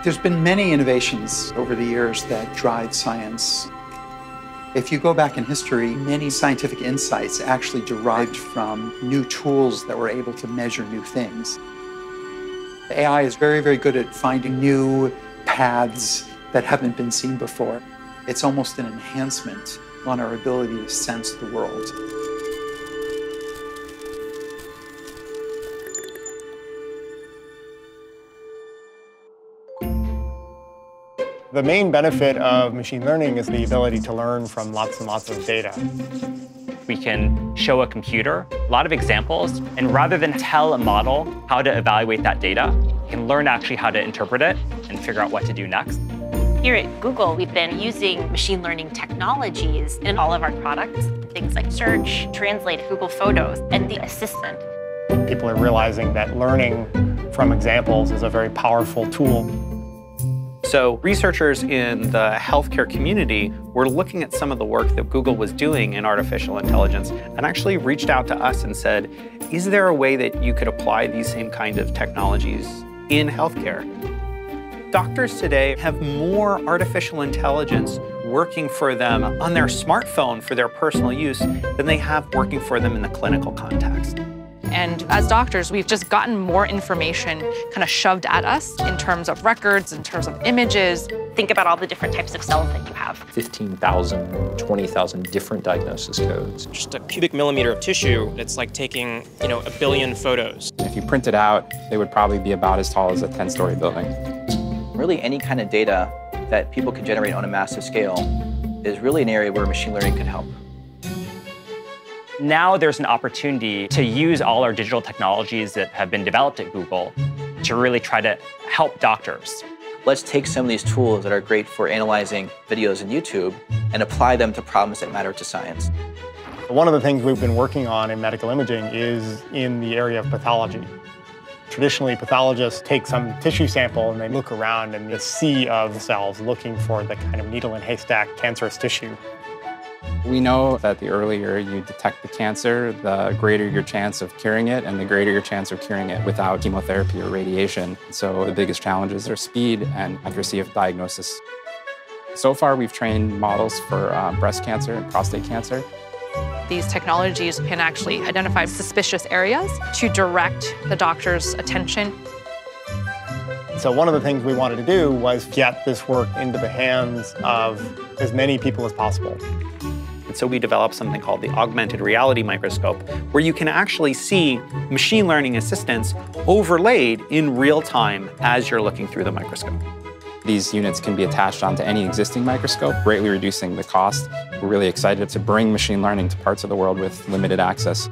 There's been many innovations over the years that drive science. If you go back in history, many scientific insights actually derived from new tools that were able to measure new things. AI is very, very good at finding new paths that haven't been seen before. It's almost an enhancement on our ability to sense the world. The main benefit of machine learning is the ability to learn from lots and lots of data. We can show a computer a lot of examples, and rather than tell a model how to evaluate that data, it can learn actually how to interpret it and figure out what to do next. Here at Google, we've been using machine learning technologies in all of our products, things like Search, Translate, Google Photos, and the Assistant. People are realizing that learning from examples is a very powerful tool. So researchers in the healthcare community were looking at some of the work that Google was doing in artificial intelligence and actually reached out to us and said, is there a way that you could apply these same kind of technologies in healthcare? Doctors today have more artificial intelligence working for them on their smartphone for their personal use than they have working for them in the clinical context. And as doctors, we've just gotten more information kind of shoved at us in terms of records, in terms of images. Think about all the different types of cells that you have. 15,000, 20,000 different diagnosis codes. Just a cubic millimeter of tissue, it's like taking, a billion photos. If you print it out, they would probably be about as tall as a 10-story building. Really, any kind of data that people can generate on a massive scale is really an area where machine learning can help. Now there's an opportunity to use all our digital technologies that have been developed at Google to really try to help doctors. Let's take some of these tools that are great for analyzing videos in YouTube and apply them to problems that matter to science. One of the things we've been working on in medical imaging is in the area of pathology. Traditionally, pathologists take some tissue sample and they look around in the sea of cells looking for the kind of needle in haystack cancerous tissue. We know that the earlier you detect the cancer, the greater your chance of curing it, and the greater your chance of curing it without chemotherapy or radiation. So the biggest challenges are speed and accuracy of diagnosis. So far, we've trained models for breast cancer and prostate cancer. These technologies can actually identify suspicious areas to direct the doctor's attention. So one of the things we wanted to do was get this work into the hands of as many people as possible. So we developed something called the Augmented Reality Microscope, where you can actually see machine learning assistants overlaid in real time as you're looking through the microscope. These units can be attached onto any existing microscope, greatly reducing the cost. We're really excited to bring machine learning to parts of the world with limited access.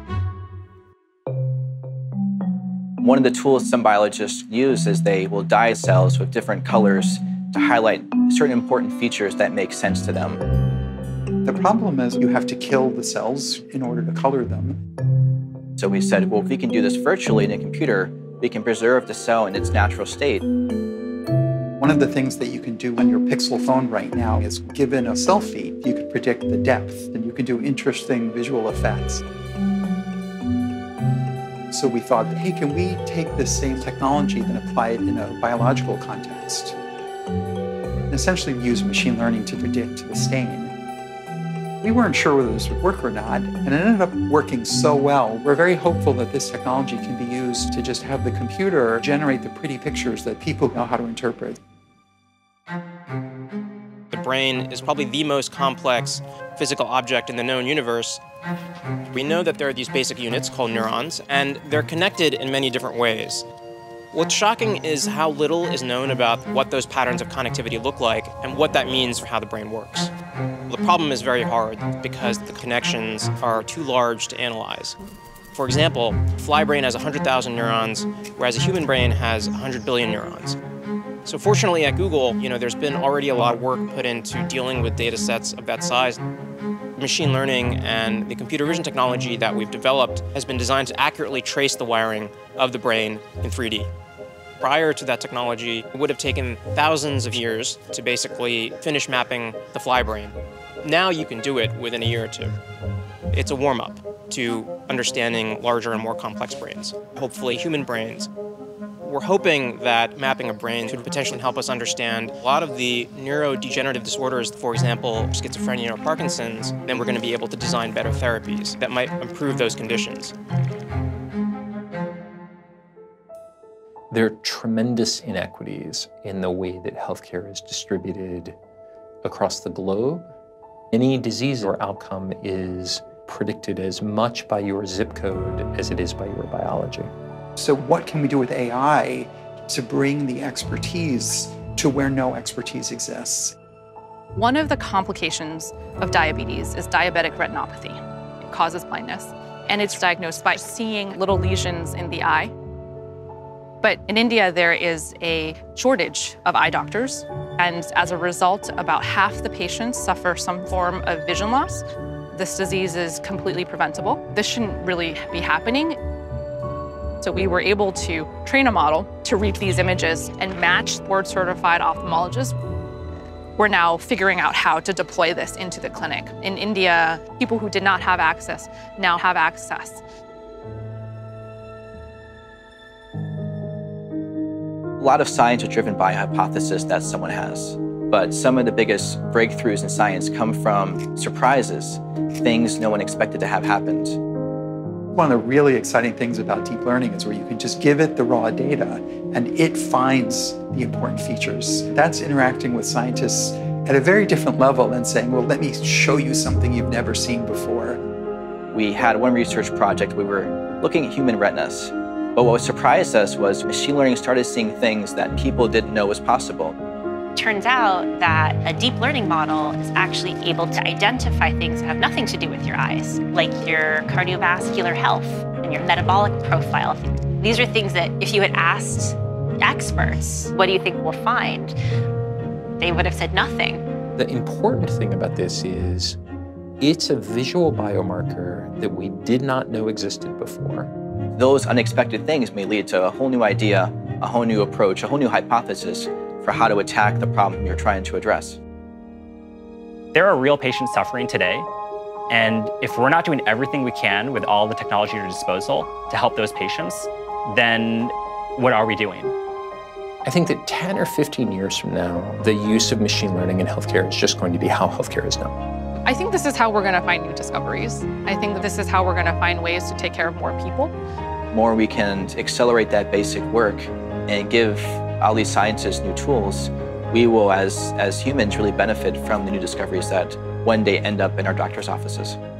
One of the tools some biologists use is they will dye cells with different colors to highlight certain important features that make sense to them. The problem is you have to kill the cells in order to color them. So we said, well, if we can do this virtually in a computer, we can preserve the cell in its natural state. One of the things that you can do on your Pixel phone right now is, given a selfie, you could predict the depth, and you can do interesting visual effects. So we thought, hey, can we take this same technology and apply it in a biological context? And essentially use machine learning to predict the stain. We weren't sure whether this would work or not, and it ended up working so well. We're very hopeful that this technology can be used to just have the computer generate the pretty pictures that people know how to interpret. The brain is probably the most complex physical object in the known universe. We know that there are these basic units called neurons, and they're connected in many different ways. What's shocking is how little is known about what those patterns of connectivity look like and what that means for how the brain works. The problem is very hard because the connections are too large to analyze. For example, a fly brain has 100,000 neurons, whereas a human brain has 100 billion neurons. So fortunately at Google, there's been already a lot of work put into dealing with data sets of that size. Machine learning and the computer vision technology that we've developed has been designed to accurately trace the wiring of the brain in 3D. Prior to that technology, it would have taken thousands of years to basically finish mapping the fly brain. Now you can do it within a year or two. It's a warm-up to understanding larger and more complex brains, hopefully human brains. We're hoping that mapping a brain could potentially help us understand a lot of the neurodegenerative disorders, for example, schizophrenia or Parkinson's. Then we're going to be able to design better therapies that might improve those conditions. There are tremendous inequities in the way that healthcare is distributed across the globe. Any disease or outcome is predicted as much by your zip code as it is by your biology. So what can we do with AI to bring the expertise to where no expertise exists? One of the complications of diabetes is diabetic retinopathy. It causes blindness, and it's diagnosed by seeing little lesions in the eye. But in India, there is a shortage of eye doctors, and as a result, about half the patients suffer some form of vision loss. This disease is completely preventable. This shouldn't really be happening. So we were able to train a model to read these images and match board-certified ophthalmologists. We're now figuring out how to deploy this into the clinic. In India, people who did not have access now have access. A lot of science is driven by a hypothesis that someone has. But some of the biggest breakthroughs in science come from surprises, things no one expected to have happened. One of the really exciting things about deep learning is where you can just give it the raw data and it finds the important features. That's interacting with scientists at a very different level than saying, well, let me show you something you've never seen before. We had one research project, we were looking at human retinas. But what surprised us was machine learning started seeing things that people didn't know was possible. Turns out that a deep learning model is actually able to identify things that have nothing to do with your eyes, like your cardiovascular health and your metabolic profile. These are things that if you had asked experts, what do you think we'll find? They would have said nothing. The important thing about this is it's a visual biomarker that we did not know existed before. Those unexpected things may lead to a whole new idea, a whole new approach, a whole new hypothesis for how to attack the problem you're trying to address. There are real patients suffering today, and if we're not doing everything we can with all the technology at our disposal to help those patients, then what are we doing? I think that 10 or 15 years from now, the use of machine learning in healthcare is just going to be how healthcare is known. I think this is how we're going to find new discoveries. I think that this is how we're going to find ways to take care of more people. The more we can accelerate that basic work and give all these scientists new tools, we will, as humans, really benefit from the new discoveries that one day end up in our doctor's offices.